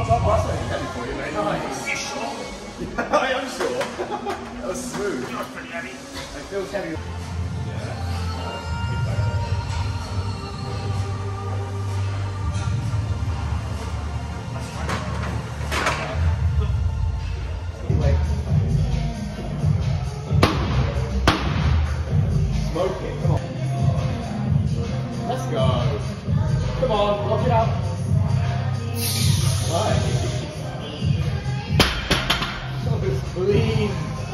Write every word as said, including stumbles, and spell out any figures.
up, up, up. That's heavy for you, mate. Nice. You sure? I am sure. That was smooth. That was pretty heavy. It feels heavy. Yeah. Smoke it, come on. Let's go. Come on, lock it up. Nice. That was clean.